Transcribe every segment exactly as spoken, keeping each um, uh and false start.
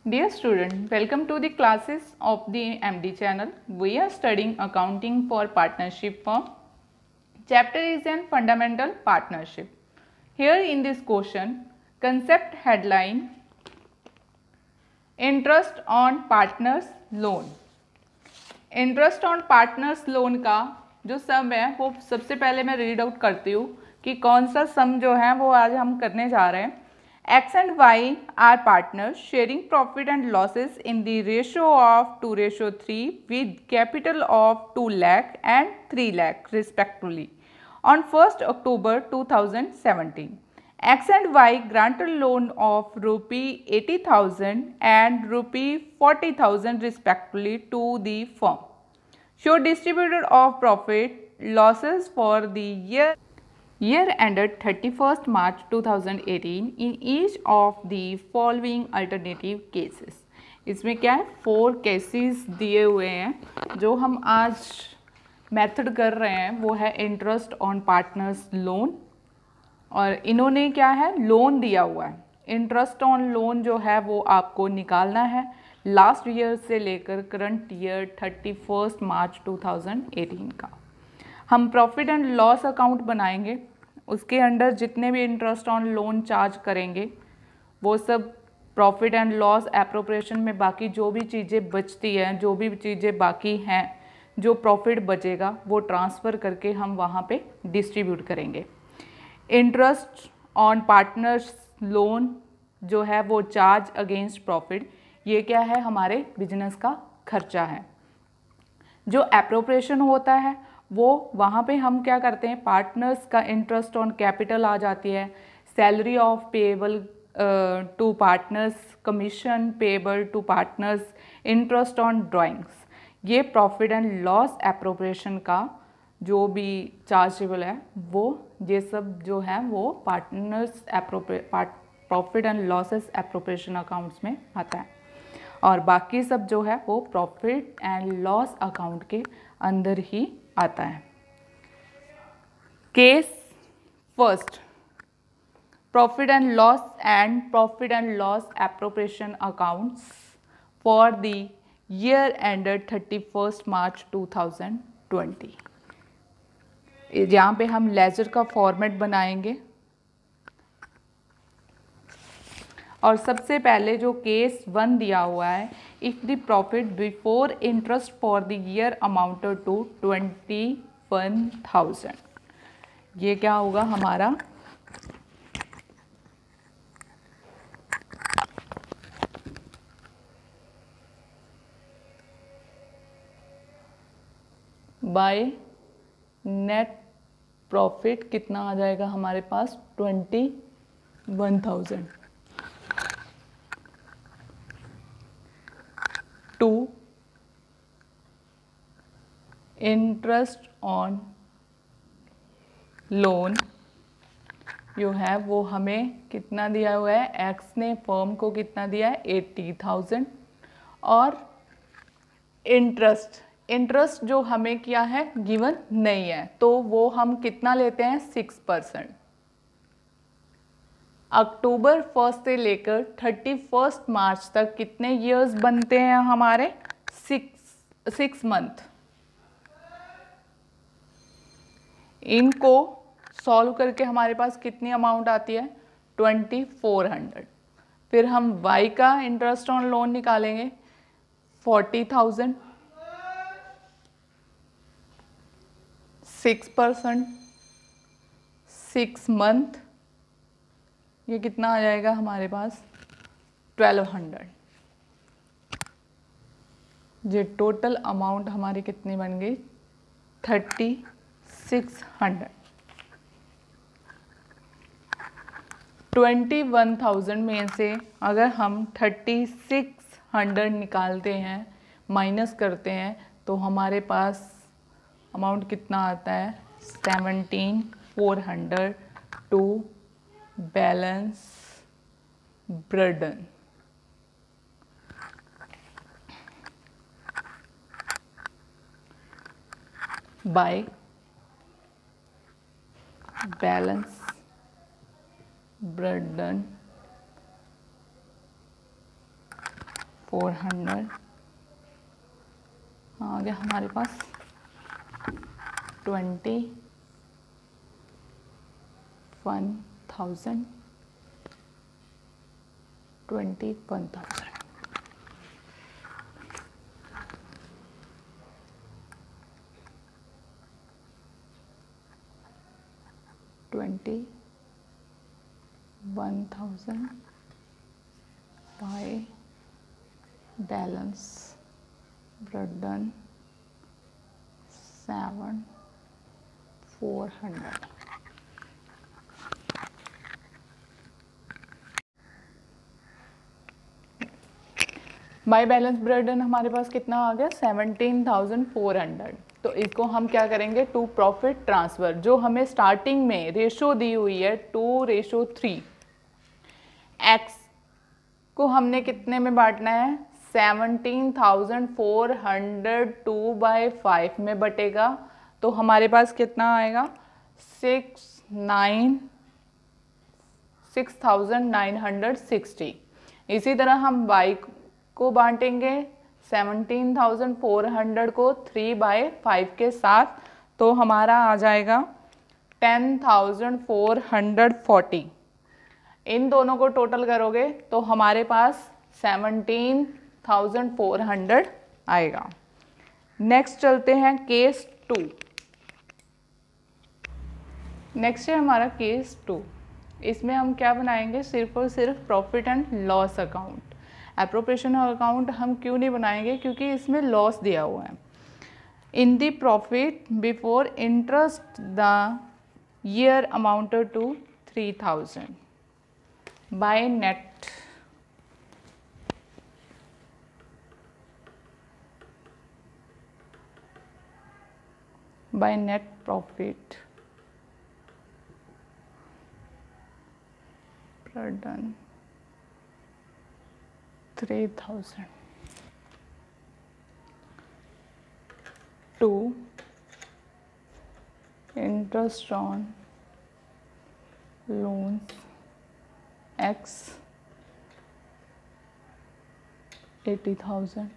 Dear student, welcome to the classes of the M D channel. We are studying accounting for partnership firm. Chapter is an fundamental partnership. Here in this question, concept headline, interest on partners loan. Interest on partners loan का जो सम है वो सबसे पहले मैं read out करती हूँ कि कौन सा सम जो है वो आज हम करने जा रहे हैं. X and Y are partners sharing profit and losses in the ratio of two ratio three with capital of two lakh and three lakh respectively on first October two thousand seventeen. X and Y granted loan of rupee eighty thousand and rupee forty thousand respectively to the firm. Show distributed of profit losses for the year year ended thirty-first March two thousand eighteen in each of the following alternative cases. इसमें क्या है, four cases दिए हुए हैं. जो हम आज method कर रहे हैं वो है इंटरेस्ट ऑन पार्टनर्स लोन, और इन्होंने क्या है, लोन दिया हुआ है. इंटरेस्ट ऑन लोन जो है वो आपको निकालना है लास्ट ईयर से लेकर current year thirty first March two thousand eighteen का. हम प्रॉफिट एंड लॉस अकाउंट बनाएंगे, उसके अंडर जितने भी इंटरेस्ट ऑन लोन चार्ज करेंगे वो सब प्रॉफिट एंड लॉस एप्रोप्रिएशन में बाकी जो भी चीज़ें बचती हैं, जो भी चीज़ें बाकी हैं, जो प्रॉफिट बचेगा वो ट्रांसफ़र करके हम वहाँ पे डिस्ट्रीब्यूट करेंगे. इंटरेस्ट ऑन पार्टनर्स लोन जो है वो चार्ज अगेंस्ट प्रॉफिट, ये क्या है, हमारे बिजनेस का खर्चा है. जो एप्रोप्रिएशन होता है वो वहाँ पे हम क्या करते हैं, पार्टनर्स का इंटरेस्ट ऑन कैपिटल आ जाती है, salary of payable to partners, commission payable to partners, interest on drawings. ये प्रॉफिट एंड लॉस एप्रोप्रिएशन का जो भी चार्जेबल है वो ये सब जो है वो पार्टनर्स एप्रोप्रिए profit and losses appropriation accounts में आता है, और बाकी सब जो है वो प्रॉफिट एंड लॉस अकाउंट के अंदर ही आता है. Case first, profit and loss and profit and loss appropriation accounts for the year ended thirty first March two thousand twenty. यहाँ पे हम लेजर का फॉर्मेट बनाएंगे, और सबसे पहले जो केस वन दिया हुआ है, if the profit before interest for the year amounted to twenty one thousand, ये क्या होगा हमारा, बाय नेट प्रॉफिट कितना आ जाएगा हमारे पास, twenty one thousand to interest on loan जो है वो हमें कितना दिया हुआ है, एक्स ने फर्म को कितना दिया है, एट्टी थाउजेंड, और इंटरेस्ट इंटरेस्ट जो हमें क्या है, गिवन नहीं है, तो वो हम कितना लेते हैं, सिक्स परसेंट. अक्टूबर फर्स्ट से लेकर थर्टी फर्स्ट मार्च तक कितने ईयर्स बनते हैं हमारे, सिक्स सिक्स मंथ. इनको सॉल्व करके हमारे पास कितनी अमाउंट आती है, ट्वेंटी फोर हंड्रेड. फिर हम वाई का इंटरेस्ट ऑन लोन निकालेंगे, forty thousand, six percent, six month, ये कितना आ जाएगा हमारे पास, ट्वेल्व हंड्रेड. ये टोटल अमाउंट हमारी कितनी बन गई, thirty six hundred. Twenty one thousand में से अगर हम थर्टी सिक्स हंड्रेड निकालते हैं, माइनस करते हैं, तो हमारे पास अमाउंट कितना आता है, seventeen four hundred to balance burden. By balance burden four hundred आ गया हमारे पास twenty one thousand twenty one thousand twenty one thousand by balance burden seven four hundred. By balance burden हमारे पास कितना आ गया सेवनटीन थाउजेंड फोर हंड्रेड। तो इसको हम क्या करेंगे टू प्रॉफिट ट्रांसफ़र, जो हमें स्टार्टिंग में रेशो दी हुई है टू रेशो थ्री, एक्स को हमने कितने में बांटना है seventeen thousand four hundred two by five में बटेगा। तो हमारे पास कितना आएगा six nine six thousand nine hundred sixty. इसी तरह हम बाई को बांटेंगे सेवनटीन थाउजेंड फोर हंड्रेड को थ्री बाई फाइव के साथ, तो हमारा आ जाएगा ten thousand four hundred forty. इन दोनों को टोटल करोगे तो हमारे पास सेवनटीन थाउजेंड फोर हंड्रेड आएगा। नेक्स्ट चलते हैं केस टू। नेक्स्ट है हमारा केस टू। इसमें हम क्या बनाएंगे सिर्फ और सिर्फ profit and loss account. Appropriation account हम क्यों नहीं बनाएंगे, क्योंकि इसमें लॉस दिया हुआ है। In the profit before interest the year amounted to three thousand by net by net profit done three thousand to interest on loans X eighty thousand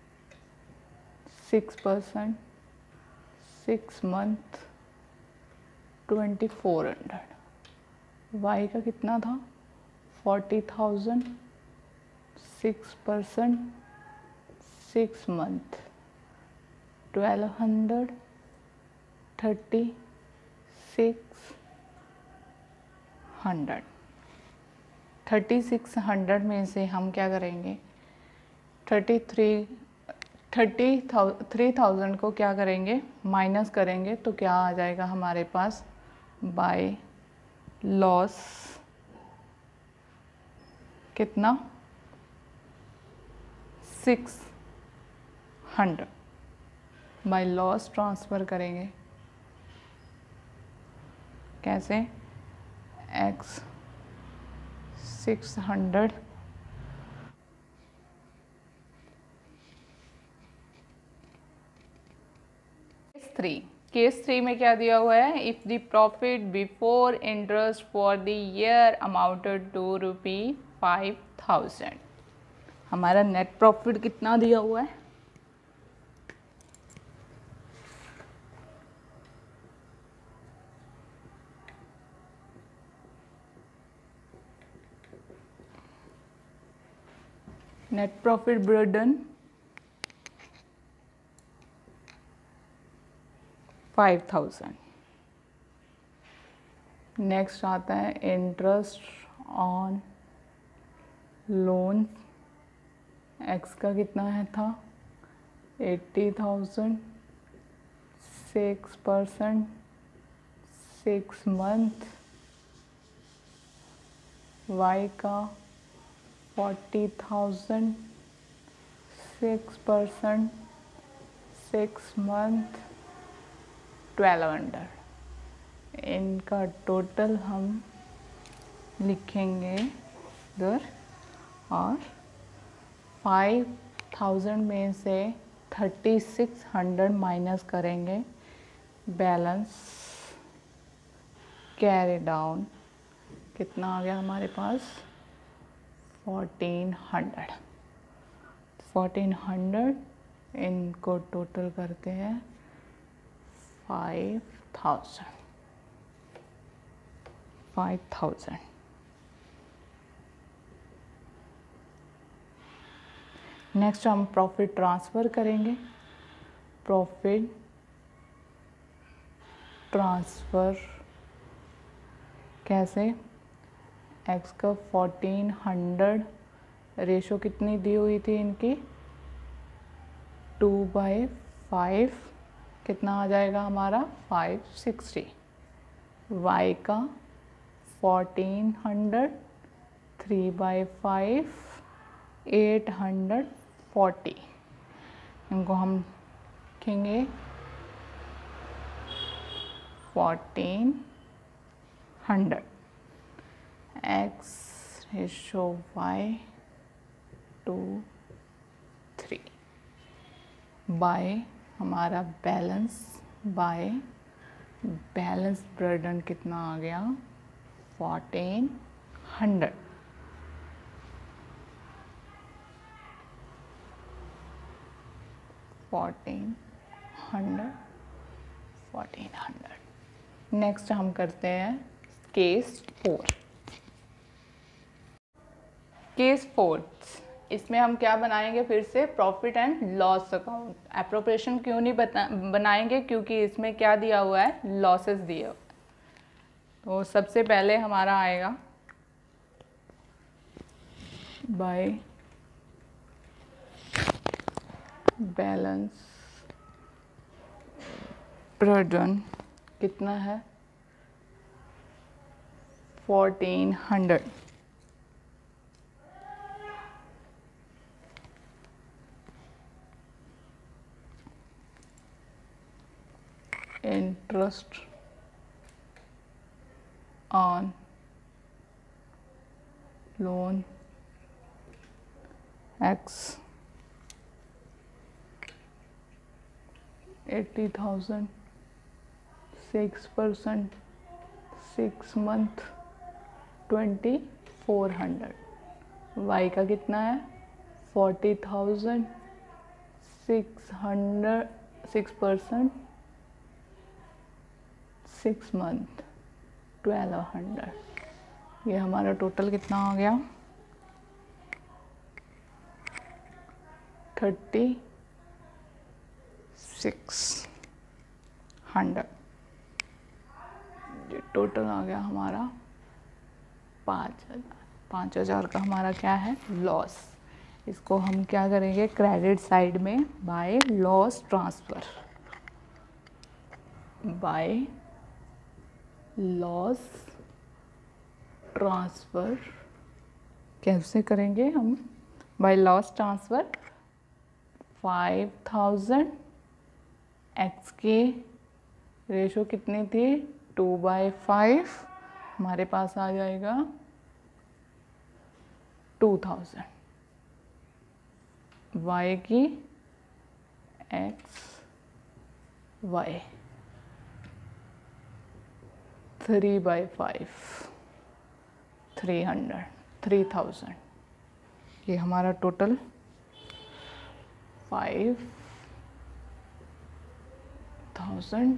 six percent six month twenty four hundred. Y का कितना था forty thousand six percent six month twelve hundred thirty six hundred. Thirty six hundred में से हम क्या करेंगे thirty three thirty three thousand को क्या करेंगे माइनस करेंगे, तो क्या आ जाएगा हमारे पास बाय लॉस कितना six hundred by loss transfer करेंगे कैसे X six hundred case three. Case three में क्या दिया हुआ है if the profit before interest for the year amounted to rupee five thousand. हमारा नेट प्रॉफिट कितना दिया हुआ है net profit burden five thousand. Next आता है इंटरेस्ट ऑन लोन एक्स का कितना है था eighty thousand six percent six month. Y का forty thousand six percent six month twelve hundred. इनका टोटल हम लिखेंगे इधर और फाइव थाउजेंड में से थर्टी सिक्स हंड्रेड माइनस करेंगे बैलेंस कैरी डाउन कितना आ गया हमारे पास फोर्टीन हंड्रेड। फोर्टीन हंड्रेड, इनको टोटल करते हैं five thousand, five thousand. Next हम प्रॉफिट ट्रांसफ़र करेंगे। प्रॉफिट ट्रांसफ़र कैसे? एक्स का फोर्टीन हंड्रेड, रेशो कितनी दी हुई थी इनकी? टू बाई फाइव, कितना आ जाएगा हमारा? Five sixty. वाई का fourteen hundred, three by five, eight hundred forty. इनको हम लिखेंगे fourteen hundred. X ratio Y two three by हमारा बैलेंस, बाय बैलेंस बर्डन कितना आ गया? Fourteen hundred. Fourteen hundred, fourteen hundred. Next हम करते हैं केस फोर। केस फोर, इसमें हम क्या बनाएंगे? फिर से profit and loss account. Appropriation क्यों नहीं बता बनाएंगे? क्योंकि इसमें क्या दिया हुआ है? लॉसेस दिए हुए। तो सबसे पहले हमारा आएगा बाय बैलेंस बर्डन कितना है? Fourteen hundred. Interest on loan X eighty thousand, six percent, six month, twenty four hundred. Y का कितना है? Forty thousand, six hundred, six percent, six month, twelve hundred. ये हमारा टोटल कितना आ गया? Thirty six hundred. ये टोटल आ गया हमारा पाँच हज़ार। पाँच हज़ार का हमारा क्या है? लॉस। इसको हम क्या करेंगे? क्रेडिट साइड में by loss transfer, by loss transfer कैसे करेंगे हम? By loss transfer five thousand, X की रेशो कितनी थी? टू बाई फाइव, हमारे पास आ जाएगा टू थाउजेंड। वाई की X Y three by five, three hundred, three thousand. ये हमारा total five thousand,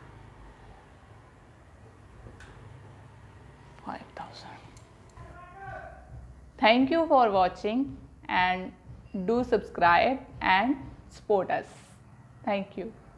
five thousand. Thank you for watching and do subscribe and support us. Thank you.